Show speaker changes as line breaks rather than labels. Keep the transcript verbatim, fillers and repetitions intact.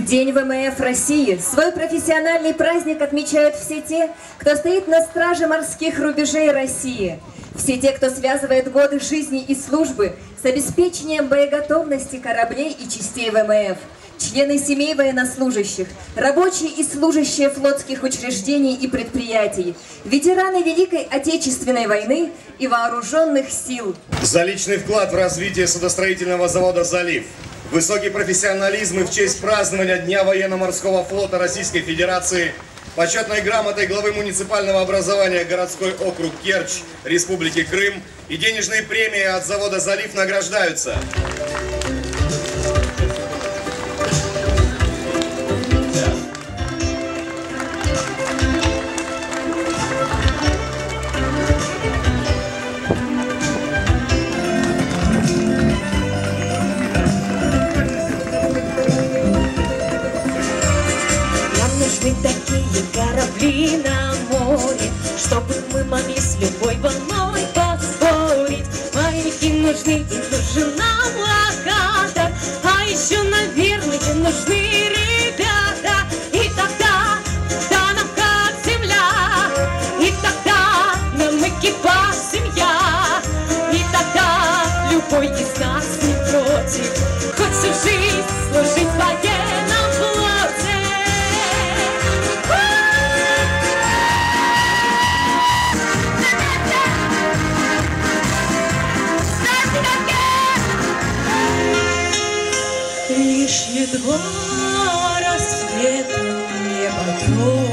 День ВМФ России. Свой профессиональный праздник отмечают все те, кто стоит на страже морских рубежей России. Все те, кто связывает годы жизни и службы с обеспечением боеготовности кораблей и частей ВМФ. Члены семей военнослужащих, рабочие и служащие флотских учреждений и предприятий, ветераны Великой Отечественной войны и вооруженных сил.
За личный вклад в развитие судостроительного завода «Залив», высокий профессионализм и в честь празднования Дня военно-морского флота Российской Федерации почетной грамотой главы муниципального образования городской округ Керчь Республики Крым и денежные премии от завода «Залив» награждаются.
Такие корабли на море, чтобы мы могли с любой волной поспорить. Моряки нужны, и нужен нам локатор, а еще, наверное, нужны ребята. И тогда, да, нам как земля, и тогда нам экипаж семья, и тогда любой из нас не против хоть всю жизнь служить в военном флоте. Лишь едва рассветом небо